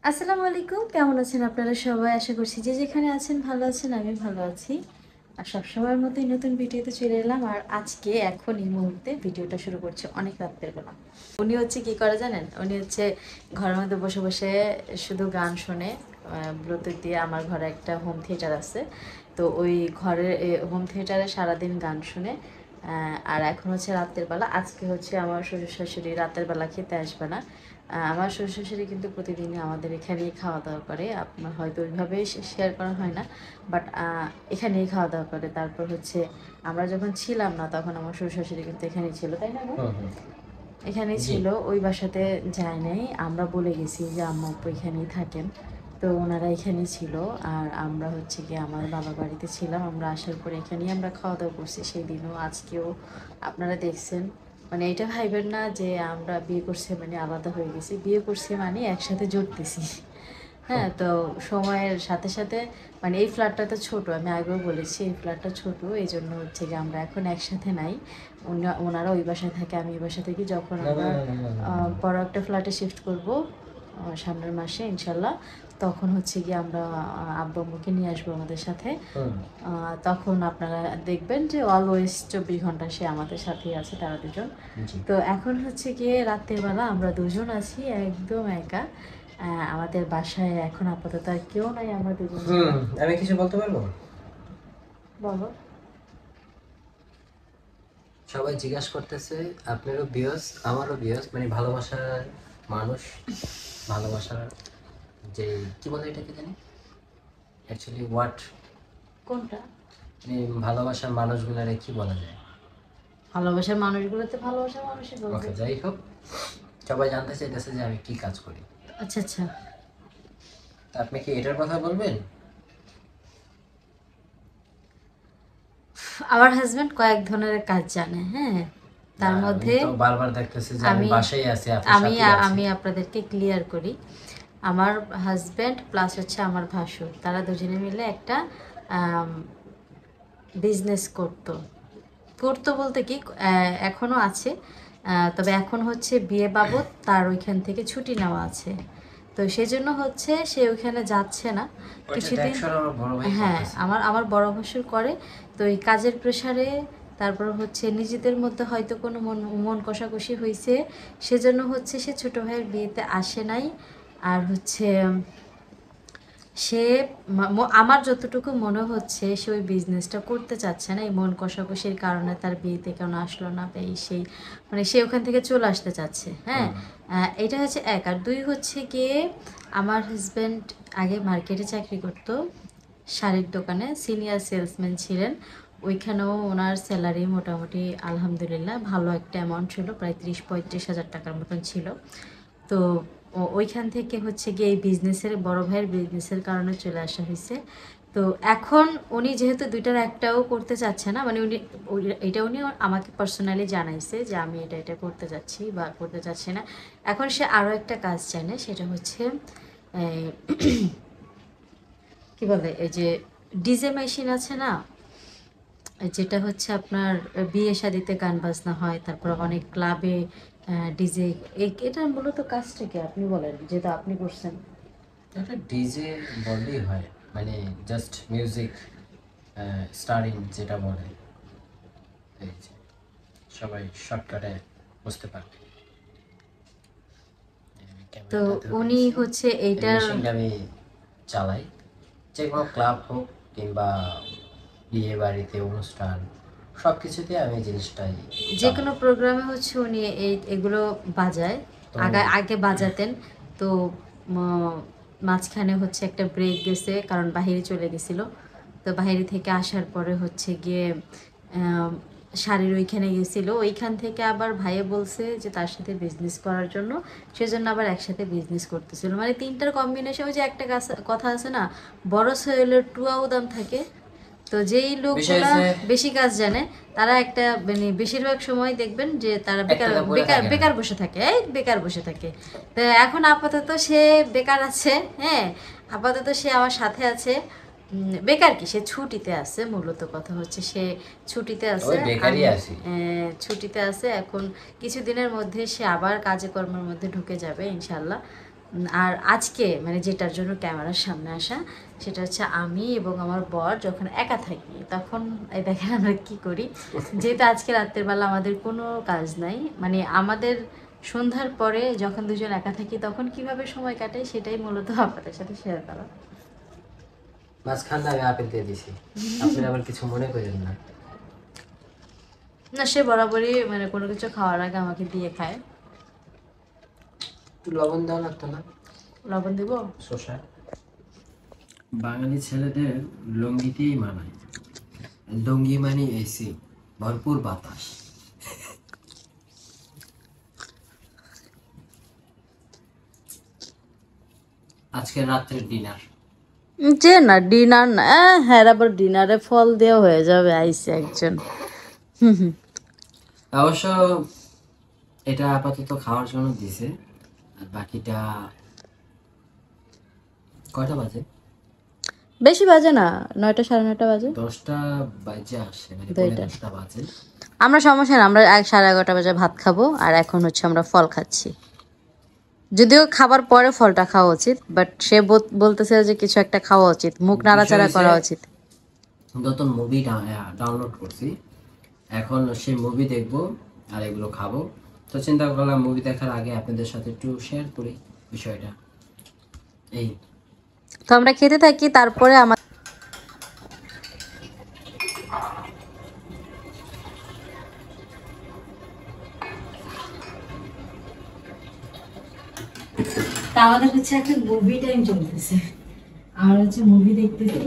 আসসালামু আলাইকুম, কেমন আছেন আপনারা সবাই? আশা করছি যে যেখানে আছেন ভালো আছেন। আমি ভালো আছি। আর সবসময়ের মতোই নতুন ভিডিওতে চলে এলাম। আর আজকে এখন এই মুহূর্তে ভিডিওটা শুরু করছে অনেক রাত্রের বেলা। উনি হচ্ছে কি করে জানেন? উনি হচ্ছে ঘরের মধ্যে বসে বসে শুধু গান শোনে ব্লুটুথ দিয়ে। আমার ঘরে একটা হোম থিয়েটার আছে, তো ওই ঘরের হোম থিয়েটারে সারাদিন গান শুনে। আর এখন হচ্ছে রাতের বেলা। আজকে হচ্ছে আমার শ্বশুর শাশুড়ি রাতের বেলা খেতে আসবে না। আমার শ্বশুর শাশুড়ি কিন্তু প্রতিদিনই আমাদের এখানেই খাওয়া দাওয়া করে। আপনার হয়তো ওইভাবে শেয়ার করা হয় না, বাট এখানেই খাওয়া দাওয়া করে। তারপর হচ্ছে আমরা যখন ছিলাম না তখন আমার শ্বশুর শাশুড়ি কিন্তু এখানেই ছিল, তাই না গো? এখানেই জি। ছিল, ওই বাসাতে যায় নাই। আমরা বলে গেছি যে আম্মা আব্বু এখানেই থাকেন, তো ওনারা এখানেই ছিল। আর আমরা হচ্ছে কি আমার বাবার বাড়িতে ছিলাম। আমরা আসার পরে এখানেই আমরা খাওয়া দাওয়া করছি সেই দিনও আজকেও। আপনারা দেখছেন, মানে এটা ভাইবেন না যে আমরা বিয়ে করছি মানে আলাদা হয়ে গেছি। বিয়ে করছি মানে একসাথে জুটতেছি। হ্যাঁ, তো সময়ের সাথে সাথে মানে এই ফ্ল্যাটটা তো ছোট, আমি আগেও বলেছি এই ফ্ল্যাটটা ছোট, এই জন্য হচ্ছে যে আমরা এখন একসাথে নাই। ওনারা ওই বাসায় থাকে, আমি এই বাসা থেকে। যখন না, না, আমরা না, না, না, না, না। বড় একটা ফ্ল্যাটে শিফট করব সামনের মাসে ইনশাল্লাহ, তখন হচ্ছে গিয়ে আমরা আব্বু আম্মুকে নিয়ে আসবো আমাদের সাথে। হুম। তখন আপনারা দেখবেন যে অলওয়েজ 24 ঘন্টা সে আমাদের সাথেই আছে, তারা দুজন। জি। তো এখন হচ্ছে গিয়ে রাতের বেলা আমরা দুজন আছি একদম একা। আমাদের বাসায় এখন আপাতত আর কেউ নাই, আমরা দুজন ছাড়া। আমি কিছু বলতে পারবো? বলো। সবাই জিজ্ঞাসা করতেছে, আপনারও বিয়স আমারও বিয়স, মানে ভালোবাসার মানুষ, ভালোবাসার যে কি বলে এটাকে জানি অ্যাকচুয়ালি হোয়াট, কোনটা? মানে ভালোবাসার মানুষগুলারে কি বলা যায়? ভালোবাসার মানুষগুলোতে ভালোবাসার মানুষই বলবে। ওকে, যাই হোক, সবাই জানতে চাইতেছে যে আমি কি কাজ করি। আচ্ছা আচ্ছা। তা আপনি কি এটার কথা বলবেন? আমার হাজবেন্ড কয়েক ধরনের কাজ জানে, হ্যাঁ। না, তার উনি মধ্যে তো বারবার দেখতেছে যে আমি আমি বাসায় আছি, আপনার আমি সাথেই আছি। আমি আপনাদেরকে ক্লিয়ার করি। আমার হাজব্যান্ড প্লাস হচ্ছে আমার ভাসুর, তারা দুজনে মিলে একটা বিজনেস করতো। করতো বলতে কি, এখনও আছে। তবে এখন হচ্ছে বিয়ে বাবদ তার ওইখান থেকে ছুটি নেওয়া আছে, তো সেজন্য হচ্ছে সে ওইখানে যাচ্ছে না ওইটা কিছুদিন। দেখছর আমার বড় ভাই হ্যাঁ, করতেছে। আমার আমার বড় ভাসুর করে। তো এই কাজের প্রেশারে, তারপর হচ্ছে নিজেদের মধ্যে হয়তো কোনো মন মন কষাকষি হয়েছে, সেজন্য হচ্ছে সে ছোটো ভাইয়ের বিয়েতে আসে নাই। আর হচ্ছে সে আমার যতটুকু মনে হচ্ছে সে ওই বিজনেসটা করতে চাচ্ছে না, এই মন কষাকষির কারণে তার বিয়েতে কেন আসলো না বা এই সেই, মানে সে ওখান থেকে চলে আসতে চাচ্ছে। হ্যাঁ, হুম। এটা হচ্ছে এক। আর দুই হচ্ছে গিয়ে আমার হাজব্যান্ড আগে মার্কেটে চাকরি করতো, শাড়ির দোকানে সিনিয়র সেলসম্যান ছিলেন। ওইখানেও ওনার স্যালারি মোটামুটি আলহামদুলিল্লাহ ভালো একটা অ্যামাউন্ট ছিল, প্রায় 30-35 হাজার টাকার মতন ছিল। তো ওইখান থেকে হচ্ছে গিয়ে এই বিজনেসের বড় ভাইয়ের বিজনেসের কারণে চলে আসা হয়েছে। তো এখন উনি যেহেতু দুইটার একটাও করতে চাচ্ছে না, মানে এটা উনি আমাকে পার্সোনালি জানাইছে যে আমি এটা এটা করতে যাচ্ছি বা করতে চাচ্ছি না। এখন সে আরও একটা কাজ জানে, সেটা হচ্ছে এই কি বলে, এই যে ডিজে মেশিন আছে না, যেটা হচ্ছে আপনার বিয়ে শাদিতে গান বাজনা হয়, তারপর অনেক ক্লাবে ডিজে। এটা মূলত কাজটা কি আপনি বলেন, যেটা আপনি করছেন? একটা ডিজে বললেই হয়, মানে জাস্ট মিউজিক স্টারিং যেটা বলে, এই যে সবাই শর্টকাটে বুঝতে পারবে। আমি তো ক্যামেরাটা ধরে উনি নিচ্ছি। হচ্ছে এই এইটার মেশিনটা আমি চালাই, যে কোনো ক্লাব হোক কিংবা বিয়ে বাড়িতে অনুষ্ঠান, সব কিছুতে আমি এই জিনিসটাই যে চালাই। কোনো প্রোগ্রামে হচ্ছে উনি এগুলো বাজায়। তো আগে আগে বাজাতেন। তো মাঝখানে হচ্ছে একটা ব্রেক গেছে, কারণ বাহিরে চলে গেছিলো। তো বাহিরে থেকে আসার পরে হচ্ছে গিয়ে আম, শাড়ির ওইখানে গেছিলো, ওইখান থেকে আবার ভাইয়ে বলছে যে তার সাথে বিজনেস করার জন্য, সেজন্য আবার একসাথে বিজনেস করতেছিল। মানে তিনটার কম্বিনেশন। ওই যে একটা কথা আছে না, বড় সোহেলের টুয়াও দাম থাকে। তো যেই বিষয় লোকগুলা হচ্ছে বেশি কাজ জানে, তারা একটা মানে বেশিরভাগ সময় দেখবেন যে তারা বেকার একটাতে পড়ে বেকার থাকে না। বেকার বসে থাকে, এই বেকার বসে থাকে। তো এখন আপাতত সে বেকার আছে। হ্যাঁ, আপাতত সে আমার সাথে আছে। বেকার কি, সে ছুটিতে আছে। মূলত কথা হচ্ছে সে ছুটিতে আছে। ওই বেকারই আমি আছি। ছুটিতে আছে এখন। কিছুদিনের মধ্যে সে আবার কাজে কর্মের মধ্যে ঢুকে যাবে ইনশাল্লাহ। আর আজকে মানে যেটার জন্য ক্যামেরার সামনে আসা সেটা হচ্ছে আমি এবং আমার বর যখন একা থাকি তখন এই দেখেন আমরা কি করি। যেহেতু আজকে রাতের বেলা আমাদের কোনো কাজ নাই, মানে আমাদের সন্ধ্যার পরে যখন দুজন একা থাকি তখন কিভাবে সময় কাটাই সেটাই মূলত আপনাদের সাথে শেয়ার করা। মাঝখানে আমি আপেল দিয়ে দিছি, আপনারা আবার কিছু মনে করেন না। না, সে বরাবরই মানে কোনো কিছু খাওয়ার আগে আমাকে দিয়ে খায়। একটু লবণ দেওয়া লাগতো না? লবণ দেবো? শসা বাঙালি ছেলেদের লুঙ্গিতেই মানায়। লুঙ্গি মানে এসি, ভরপুর বাতাস। আজকে রাত্রের ডিনার যে না ডিনার না, হ্যাঁ আবার ডিনারে ফল দেওয়া হয়ে যাবে, আইসে একজন। অবশ্য এটা আপাতত খাওয়ার জন্য দিছে, আর বাকিটা কয়টা বাজে? বেশি বাজে না, 9টা 9:30 বাজে। 10টা বাজে আসে, মানে দুইটা। 10টা বাজে। আমরা সমস্যা না, আমরা 11:30 বাজে ভাত খাবো আর এখন হচ্ছে আমরা ফল খাচ্ছি। যদিও খাবার পরে ফলটা খাওয়া উচিত, বাট সে বলতেছে যে কিছু একটা খাওয়া উচিত, মুখ নাড়াচাড়া করা উচিত। নতুন মুভি ডাউনলোড করছি, এখন সেই মুভি দেখবো আর এগুলো খাবো। তো চিন্তা করলাম মুভি দেখার আগে আপনাদের সাথে একটু শেয়ার করি বিষয়টা। এই তো আমরা খেতে থাকি, তারপরে আমার আমাদের হচ্ছে এখন মুভি টাইম চলতেছে, আমরা হচ্ছে মুভি দেখতেছি।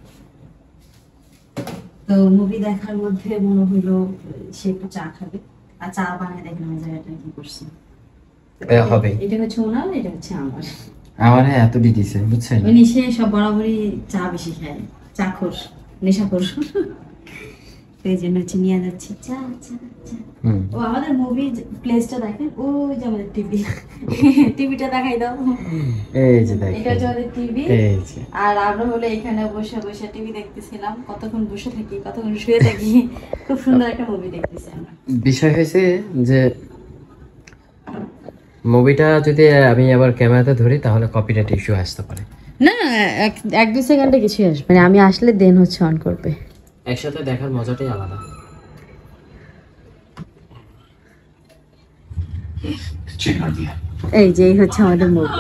তো মুভি দেখার মধ্যে মনে হলো সে একটু চা খাবে, আর চা বানিয়ে দেখেন আমার জায়গাটা কি করছে। হবে এটা হচ্ছে ওনার, এটা হচ্ছে আমার। আমার এত দিছে বুঝছেন, মানে সে সব বরাবরই চা বেশি খায়, চাখোর, নেশাখোর। তো এই জন্য হচ্ছে নিয়ে যাচ্ছি চা চা চা। ও আমাদের মুভি প্লেসটা দেখেন, ওই যে আমাদের টিভি, টিভিটা দেখাই দাও। এই যে দেখেন, এটা হচ্ছে আমাদের টিভি। এই যে আর আমরা হলো এখানে বসে বসে টিভি দেখতেছিলাম, কতক্ষণ বসে থাকি কতক্ষণ শুয়ে থাকি, খুব সুন্দর একটা মুভি দেখতেছি আমরা। বিষয় হয়েছে যে মুভিটা যদি আমি আবার ক্যামেরাতে ধরি তাহলে কপিরাইট ইস্যু আসতে পারে। না, 1-2 সেকেন্ডে কিছুই আসবে মানে আমি আসলে দেন হচ্ছে অন করবে। একসাথে দেখার মজাটাই আলাদা। এই যে এই হচ্ছে আমাদের মুভি।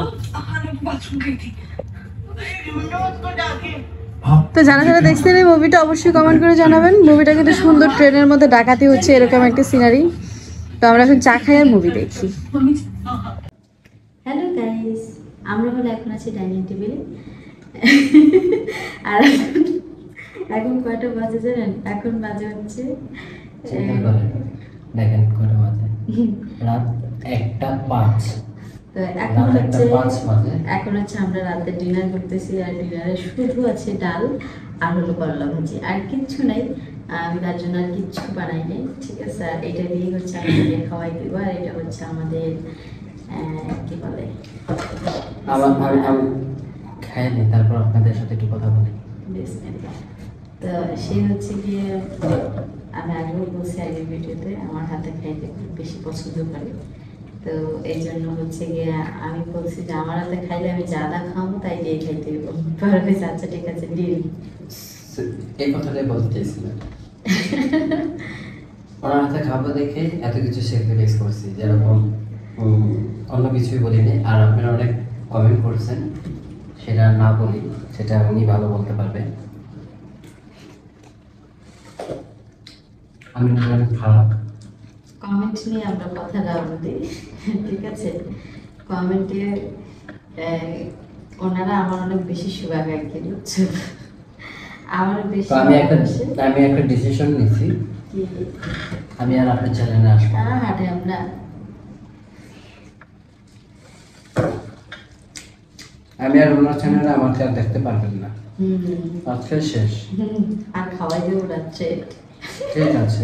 তো যারা যারা দেখছেন এই মুভিটা অবশ্যই কমেন্ট করে জানাবেন। মুভিটা কিন্তু সুন্দর, ট্রেনের মধ্যে ডাকাতি হচ্ছে এরকম একটা সিনারি। তো আমরা এখন চা খাই আর মুভি দেখি। হ্যালো গাইস, আমরা হলো এখন আছি ডাইনিং টেবিলে। আর এখন কয়টা বাজে জানেন? এখন বাজে হচ্ছে দেখেন কয়টা বাজে, রাত 1:05। তো এখন হচ্ছে আমরা রাতে ডিনার করতেছি, আর ডিনারে শুধু আছে ডাল আর হলো করলা ভাজি, আর কিচ্ছু নাই। আমি তার জন্য আর কিচ্ছু বানাই নাই, ঠিক আছে। আর এটা দিয়ে হচ্ছে আমি খাওয়াই দেবো, আর এটা হচ্ছে আমাদের কি বলে, আমি খাইনি, তারপর আপনাদের সাথে একটু কথা বলি। বিসমিল্লাহ। তো সে হচ্ছে গিয়ে, আমি আগেও বলছি আগের ভিডিওতে, আমার হাতে খাইতে খুব বেশি পছন্দ করে। তো এই জন্য হচ্ছে গিয়ে আমি বলছি যে আমার হাতে খাইলে আমি জাদা খাবো, তাই দিয়ে খাইতে পারবে। আচ্ছা ঠিক আছে, ডিল। এই কথাটাই বলতে চাইছিলাম। ওনার হাতে খাবো দেখে এত কিছু স্যাক্রিফাইস করছি, যেরকম অন্য কিছুই বলিনি। আর আপনারা অনেক কমেন্ট করছেন, সেটা না বলি, সেটা উনি ভালো বলতে পারবেন। আমি অনেক খারাপ কমেন্ট নিয়ে আমরা কথা না বলি, ঠিক আছে। কমেন্টে ওনারা আমার অনেক বেশি শুভাকাঙ্ক্ষী, বুঝছো? আমার বেশি আমি একটা ডিসিশন নিয়েছি, আমি আর আপনার চ্যানেলে আসবো না। হাটে আমরা আমি আর ওনার চ্যানেলে আমাকে আর দেখতে পারবেন না, আজকে শেষ। আর খাওয়াই দেবো রাত্রে, ঠিক আছে।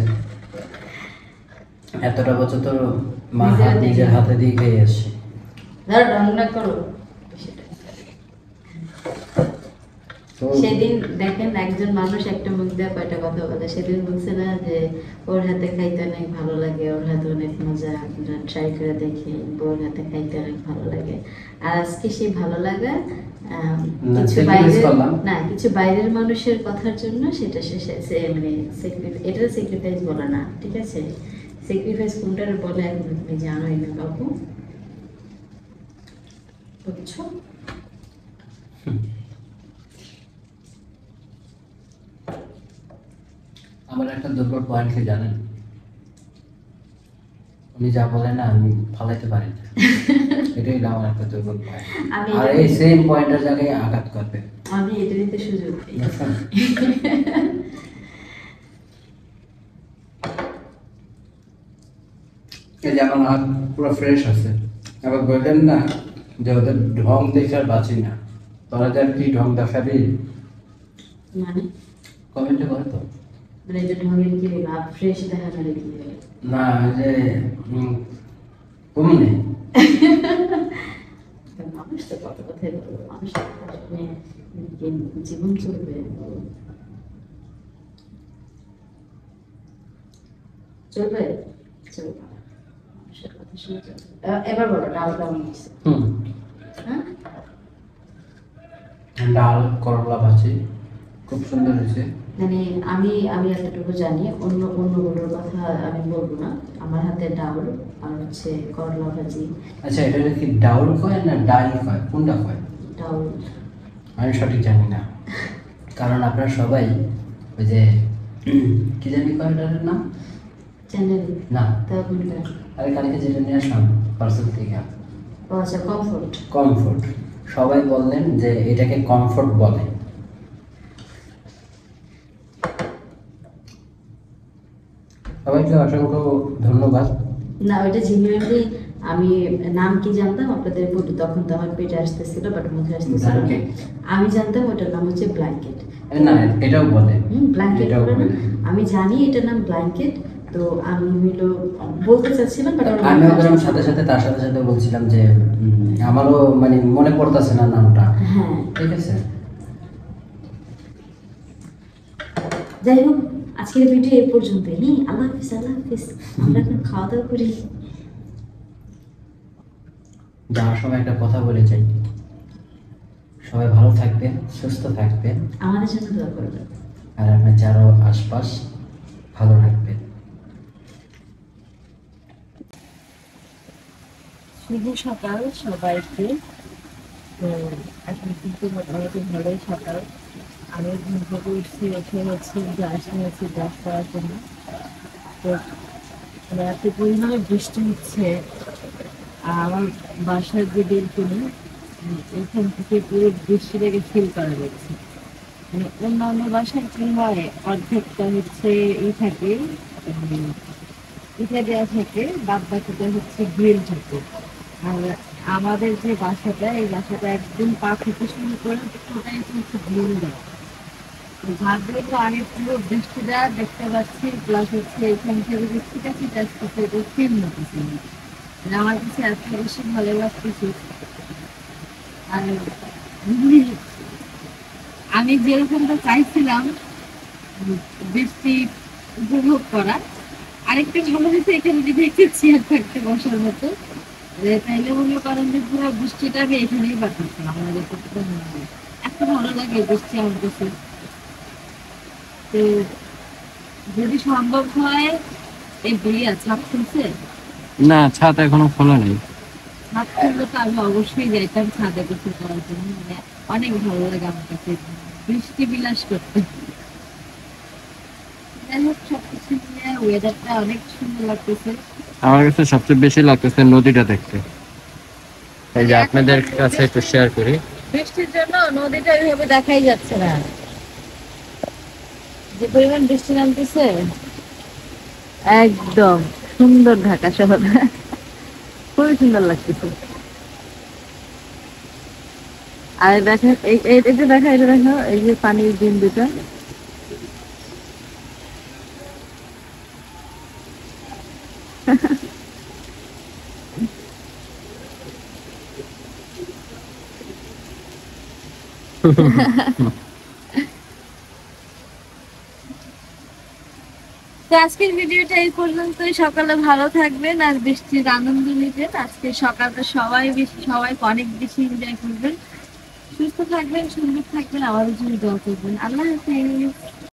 এতটা বছর তো মা নিজের হাতে দিয়ে খেয়ে আসছি। ধরো রান্না করো। তো সেদিন দেখেন একজন মানুষ একটা মুখ দিয়ে কয়টা কথা বলে। সেদিন বলছে না যে ওর হাতে খাইতে অনেক ভালো লাগে, ওর হাতে অনেক মজা, ট্রাই করে দেখি, ওর হাতে খাইতে অনেক ভালো লাগে। আর আজকে সেই ভালো লাগা না, কিছু sacrifice বাইরের করলাম। না কিছু বাইরের মানুষের কথার জন্য সেটা সে মানে এটা স্যাক্রিফাইস বলে না, ঠিক আছে? স্যাক্রিফাইস কোনটার বলে এখন তুমি জানোই না বাবু, বুঝছো? আমার একটা দুর্বল পয়েন্ট কি জানেন? উনি যা বলে না আমি ফালাইতে পারি না। এটাই আমার একটা দুর্বল পয়েন্ট। আমি আর এই সেম পয়েন্টের জায়গায় আঘাত করবে। আমি এটা নিতে সুযোগ পাই। বুঝছেন? এই যে আমার হাত পুরো ফ্রেশ আছে। আবার বললেন না যে ওদের ঢং দেখে আর বাঁচি না, তোরা যার কি ঢং দেখাবি মানে কমেন্টে করে তো। মানে এটা ঢঙের কি হলো? ফ্রেশ দেখানোর কি হলো? না যে কমনে মানুষ তো কত কথাই বলবো, মানুষ আসলে জীবন চলবে। চলবে চলবে, মানুষের কথা শুনে চলবে। এবার বলো ডাল কেমন হয়েছে? হ্যাঁ, ডাল করলা ভাজি খুব সুন্দর হয়েছে। মানে আমি আমি এতটুকু জানি, অন্যগুলোর কথা আমি বলবো না। আমার হাতে ডাল আর হচ্ছে করলা ভাজি। আচ্ছা, এটা কি ডাউল কয় না ডাল কয়, কোনটা কয়? ডাল। আমি সঠিক জানি না, কারণ আপনারা সবাই ওই যে কি জানি কয় এটার নাম চ্যানেল না, তা কোনটা? আরে কালকে যেটা নিয়ে আসলাম পার্সেল থেকে, ও আচ্ছা, কমফোর্ট। কমফোর্ট, সবাই বললেন যে এটাকে কমফোর্ট বলে। সবাইকে অসংখ্য ধন্যবাদ। না, ওইটা জেনুইনলি আমি নাম কি জানতাম আপনাদের বলি, তখন তো আমার পেটে আসতেছিল বাট মুখে আসতেছিল না। Blanket? আমি জানতাম ওটার নাম হচ্ছে ব্ল্যাঙ্কেট। না, এটাও বলে। ব্ল্যাঙ্কেট এটাও বলে না? বলে। আমি জানি এটার নাম ব্ল্যাঙ্কেট। তো আমি হইলো বলতে চাচ্ছিলাম বাট আমার আমি মুখে ওদের আসতেছিল সাথে না। সাথে তার সাথে সাথে বলছিলাম যে আমারও মানে মনে পড়তেছে না নামটা। হ্যাঁ, ঠিক আছে। যাই হোক, আজকের ভিডিও এই পর্যন্তই। আল্লাহ হাফিজ, আল্লাহ হাফিজ। আমরা এখন খাওয়া দাওয়া করি। যাওয়ার সময় একটা কথা বলে যাই, সবাই ভালো থাকবেন, সুস্থ থাকবেন, আমাদের জন্য দোয়া করবেন। আর আপনার যারা আশপাশ ভালো রাখবেন। শুভ সকাল সবাইকে। তো এখন কিন্তু মোটামুটি ভালোই সকাল। আমি ঘুম থেকে উঠছি, উঠে হচ্ছে ব্রাশ নিয়েছি ব্রাশ করার জন্য। তো মানে এত পরিমাণে বৃষ্টি হচ্ছে, আর আমার বাসার যে বেলকনি, এখান থেকে পুরো বৃষ্টিটাকে ফিল করা যাচ্ছে। মানে অন্যান্য বাসায় কি হয়, অর্ধেকটা হচ্ছে থাকে, পিঠে দেওয়া থাকে, বাদ বাকিটা হচ্ছে গ্রিল থাকে। আর আমাদের যে বাসাটা, এই বাসাটা একদম পা থেকে শুরু করে পুরোটাই হচ্ছে গ্রিল দেওয়া। তো ভাবলে তো আমি পুরো বৃষ্টিটা দেখতে পাচ্ছি, প্লাস হচ্ছে এখান থেকে যে ছিটা ছিটা আসতেছে, এটা ফিল হতেছে। মানে আমার কাছে এত বেশি ভালো লাগতেছে। আর আমি যেরকমটা চাইছিলাম বৃষ্টি উপভোগ করা, আরেকটা ভালো হয়েছে এখানে যদি একটা চেয়ার থাকতে বসার মতো, তাইলে মনে করেন যে পুরো বৃষ্টিটা আমি এখানেই পাঠাচ্ছি। আমাদের কতটা মনে হয় এত ভালো লাগে বৃষ্টি আমার কাছে। তো যদি সম্ভব হয়, এই বিয়া ছাদ খুলছে, না, ছাদ এখনো খোলা নেই। ছাদ খুললে তো আমি অবশ্যই যাইতাম ছাদে কিছু করার জন্য। মানে অনেক ভালো লাগে আমার কাছে বৃষ্টি বিলাস করতে। যাই হোক, সবকিছু মিলিয়ে ওয়েদারটা অনেক সুন্দর লাগতেছে। আমার কাছে সবচেয়ে বেশি লাগতেছে নদীটা দেখতে। এই যে আপনাদের কাছে একটু শেয়ার করি। বৃষ্টির জন্য নদীটা ওইভাবে দেখাই যাচ্ছে না, যে পরিমাণ বৃষ্টি নামতেছে। একদম সুন্দর ঢাকা শহর, খুবই সুন্দর লাগতেছে। আর দেখেন এই যে দেখা, এটা দেখো, এই যে পানির বিন্দুটা, তো আজকের ভিডিওটা এই পর্যন্তই। সকালে ভালো থাকবেন আর বৃষ্টির আনন্দ নিবেন। আজকে সকালটা সবাই অনেক বেশি এনজয় করবেন। সুস্থ থাকবেন, সুন্দর থাকবেন, আমাদের জন্য দোয়া করবেন। আল্লাহ হাফেজ।